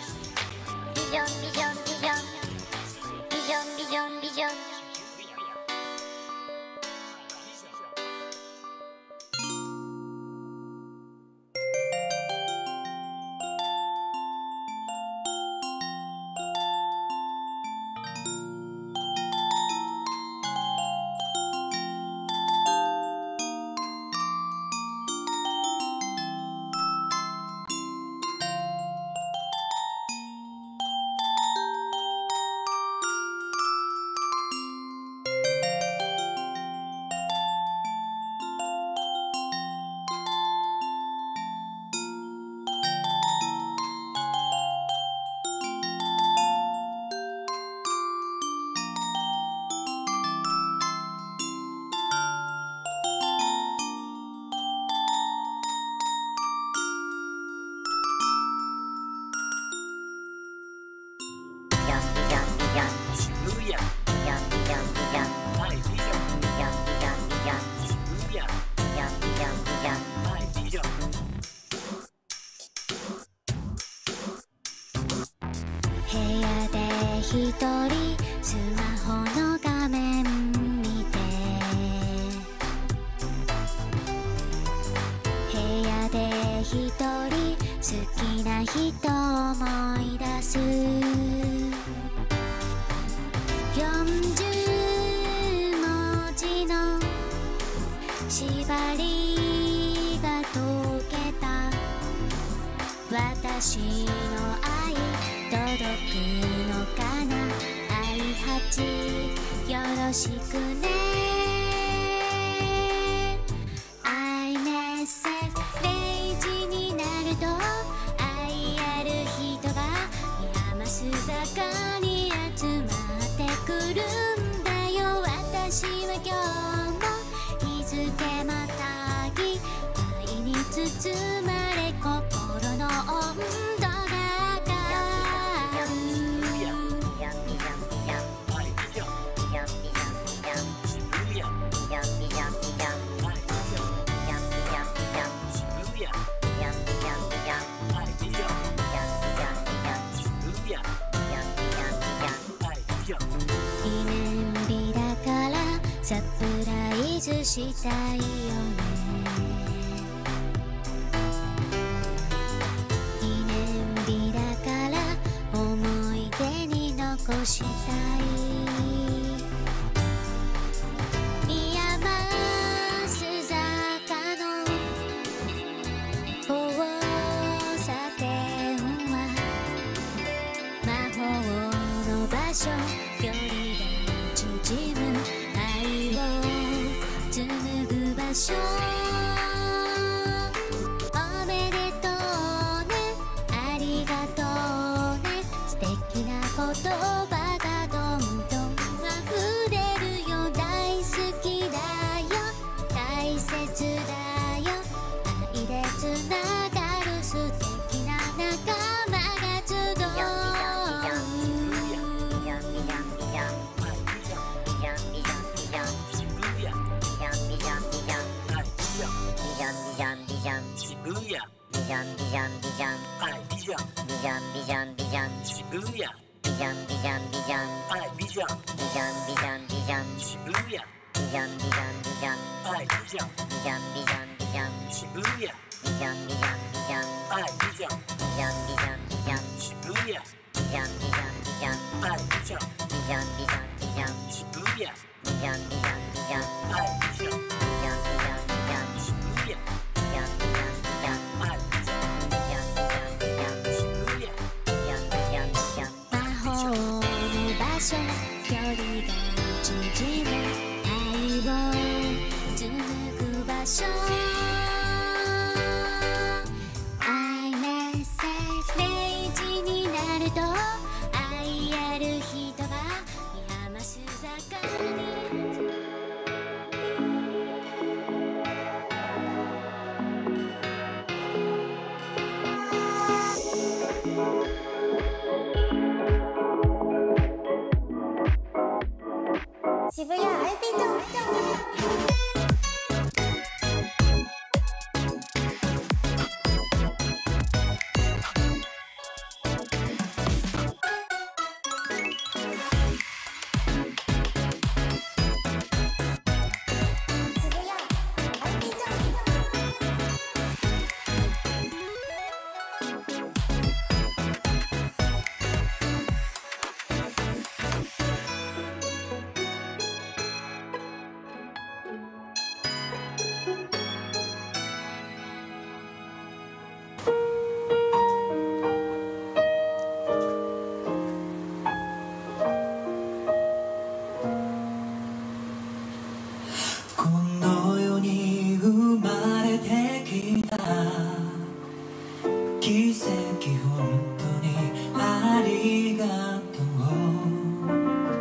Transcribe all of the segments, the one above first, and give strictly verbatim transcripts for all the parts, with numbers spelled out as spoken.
ビジョンビジョンビジョンビジョンビジョンビジョン一人スマホの画面見て、部屋で一人好きな人思い出す。よんじゅうもじの縛りが解けた。私の愛届くのかな。愛八よろしくね。アイメッセージれいじになると愛ある人が山須坂に集まってくるんだよ。私は今日も日付またぎ愛に包まれ心の温度が上がる。記念日だからサプライズしたいよね。記念日だから思い出に残したい。宮益坂の交差点は魔法の場所。距離が縮む愛を紡ぐ場所。おめでとうね、ありがとうね。素敵な言葉がどんどん溢れるよ。大好きだよ、大切だよ。愛でつながる素敵な仲間が集う。 渋谷ビジョンビジョンビジョンはいビジョンビジョンビジョンビジョン渋谷ビジョンビジョンビジョンはいビジョンビジョンビジョンビジョン渋谷ビジョンビジョンビジョンはいビジョンビジョンビジョンビジョン渋谷ビジョンビジョンビジョンはいビジョンビジョンビジョンビジョン渋谷ビジョンビジョンビジョンはいビジョンビジョンビジョンビジョン渋谷ビジョンビジョンビジョンビジョンはいビジョンビジョンビジョンビジョン渋谷ビジョンビジョンビジョンはいビジョンビジョンビジョン距離が縮む愛を紡ぐ場所。アイメッセージれいじになると愛ある人が山須坂に渋谷 アイピー チョン奇跡本当にありがとう。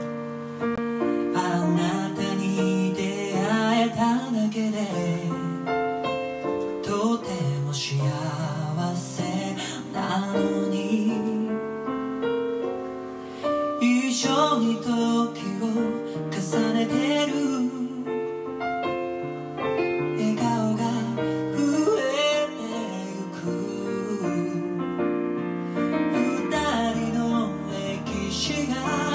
あなたに出会えただけでとても幸せなのに、一緒に時を重ねてるが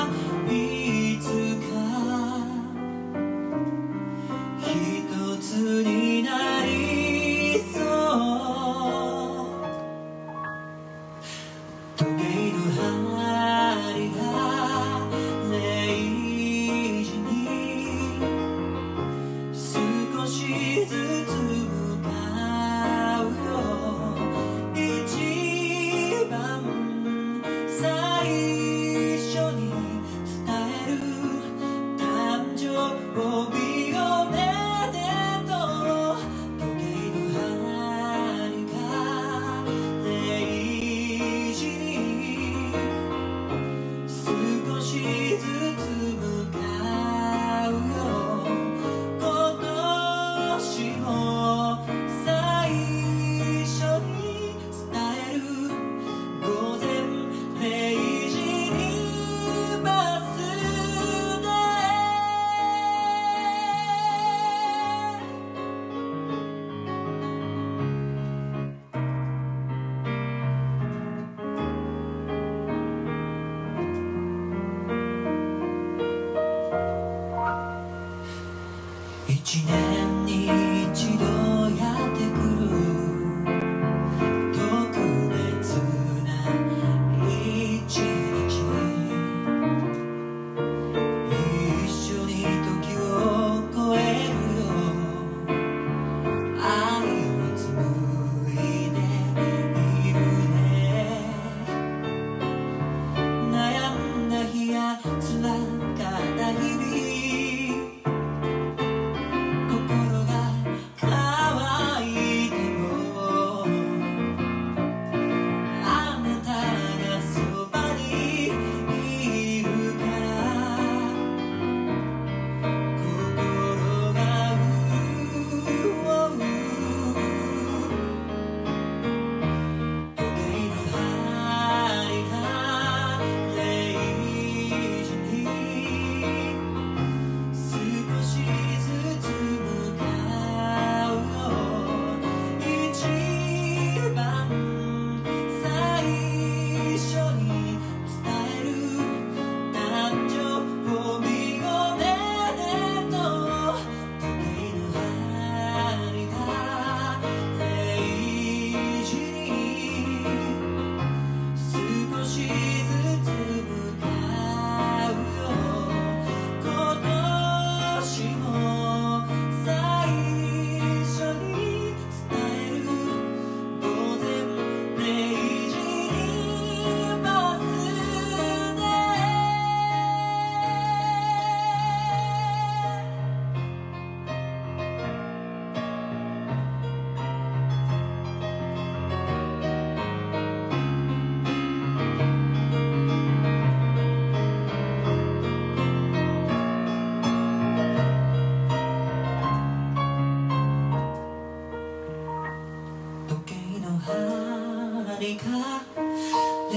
りがれ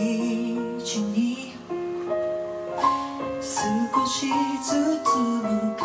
いじに少しずつ向